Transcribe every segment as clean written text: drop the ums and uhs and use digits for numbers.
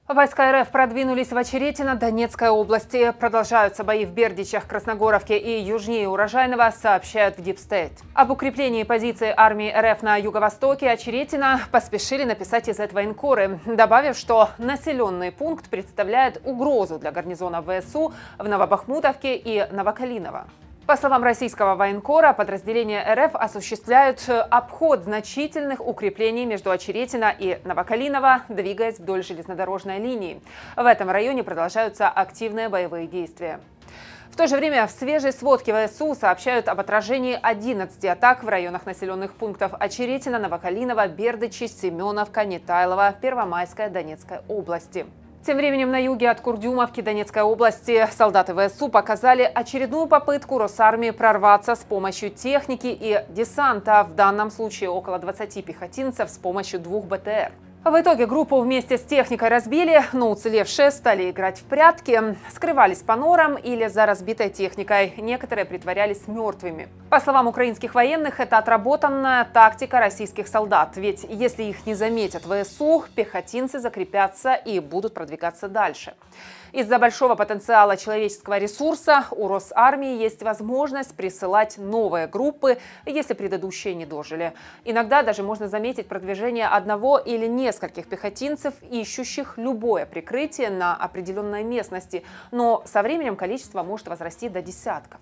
Войска РФ продвинулись в Очеретино Донецкой области. Продолжаются бои в Бердичах, Красногоровке и южнее Урожайного, сообщают в Deep State. Об укреплении позиций армии РФ на юго-востоке Очеретина поспешили написать из этого военкоры, добавив, что населенный пункт представляет угрозу для гарнизона ВСУ в Новобахмутовке и Новокалиново. По словам российского военкора, подразделения РФ осуществляют обход значительных укреплений между Очеретино и Новокалиново, двигаясь вдоль железнодорожной линии. В этом районе продолжаются активные боевые действия. В то же время в свежей сводке ВСУ сообщают об отражении 11 атак в районах населенных пунктов Очеретино, Новокалиново, Бердичи, Семеновка, Нетайлово, Первомайская Донецкой области. Тем временем на юге от Курдюмовки Донецкой области солдаты ВСУ показали очередную попытку Росармии прорваться с помощью техники и десанта, в данном случае около 20 пехотинцев с помощью 2 БТР. В итоге группу вместе с техникой разбили, но уцелевшие стали играть в прятки, скрывались по норам или за разбитой техникой. Некоторые притворялись мертвыми. По словам украинских военных, это отработанная тактика российских солдат. Ведь если их не заметят ВСУ, пехотинцы закрепятся и будут продвигаться дальше. Из-за большого потенциала человеческого ресурса у Росармии есть возможность присылать новые группы, если предыдущие не дожили. Иногда даже можно заметить продвижение одного или нескольких пехотинцев, ищущих любое прикрытие на определенной местности, но со временем количество может возрасти до десятков.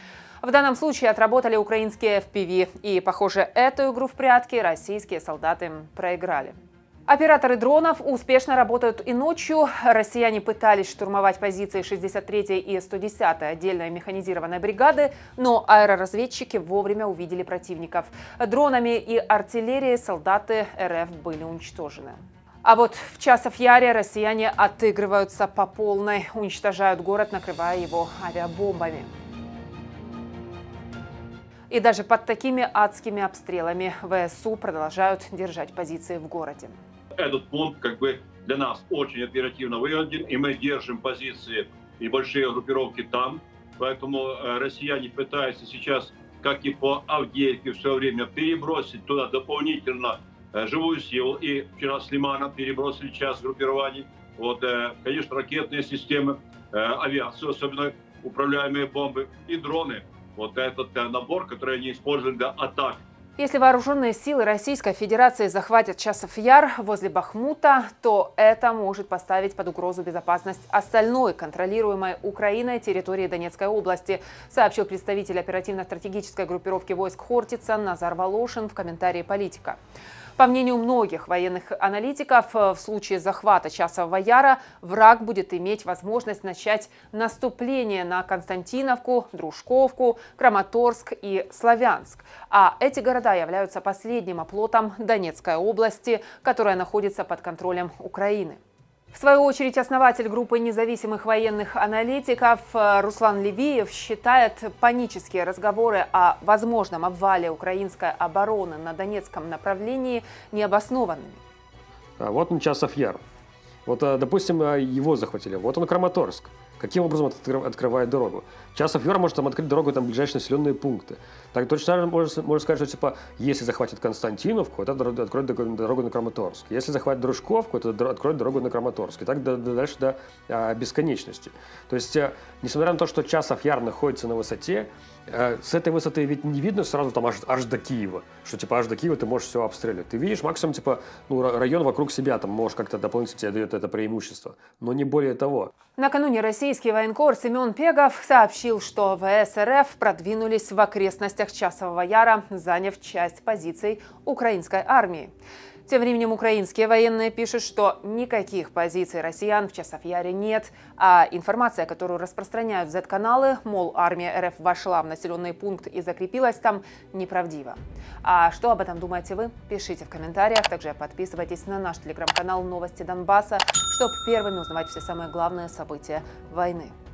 В данном случае отработали украинские FPV, и, похоже, эту игру в прятки российские солдаты проиграли. Операторы дронов успешно работают и ночью. Россияне пытались штурмовать позиции 63-й и 110-й отдельной механизированной бригады, но аэроразведчики вовремя увидели противников. Дронами и артиллерией солдаты РФ были уничтожены. А вот в Часов-Яре россияне отыгрываются по полной, уничтожают город, накрывая его авиабомбами. И даже под такими адскими обстрелами ВСУ продолжают держать позиции в городе. Этот пункт для нас очень оперативно выгоден, и мы держим позиции и большие группировки там. Поэтому россияне пытаются сейчас, как и по Авдеевке, все время перебросить туда дополнительно живую силу. И вчера с Лимана перебросили часть группирований. Конечно, ракетные системы, авиацию, особенно управляемые бомбы и дроны. Этот набор, который они используют для атак. Если вооруженные силы Российской Федерации захватят Часов-Яр возле Бахмута, то это может поставить под угрозу безопасность остальной контролируемой Украиной территории Донецкой области, сообщил представитель оперативно-стратегической группировки войск Хортица Назар Волошин в комментарии «Политика». По мнению многих военных аналитиков, в случае захвата Часового Яра враг будет иметь возможность начать наступление на Константиновку, Дружковку, Краматорск и Славянск. А эти города являются последним оплотом Донецкой области, которая находится под контролем Украины. В свою очередь, основатель группы независимых военных аналитиков Руслан Левиев считает панические разговоры о возможном обвале украинской обороны на Донецком направлении необоснованными. Вот он Часов-Яр. Допустим, его захватили. Вот он Краматорск. Каким образом это открывает дорогу? Часов-Яр может открыть дорогу в ближайшие населенные пункты. Так точно можно сказать, что если захватит Константиновку, это откроет дорогу на Краматорск. Если захватит Дружковку, это откроет дорогу на Краматорск. И так дальше до бесконечности. То есть, несмотря на то, что Часов-Яр находится на высоте, с этой высоты ведь не видно сразу там аж до Киева, что аж до Киева ты можешь все обстреливать. Ты видишь максимум район вокруг себя, там можешь как-то дополнительно тебе дает это преимущество, но не более того. Накануне российский военкор Семен Пегов сообщил, что ВС РФ продвинулись в окрестностях Часового Яра, заняв часть позиций украинской армии. Тем временем украинские военные пишут, что никаких позиций россиян в Часов-Яре нет, а информация, которую распространяют Z-каналы, мол, армия РФ вошла в населенный пункт и закрепилась там, неправдива. А что об этом думаете вы? Пишите в комментариях, также подписывайтесь на наш телеграм-канал «Новости Донбасса», чтобы первыми узнавать все самые главные события войны.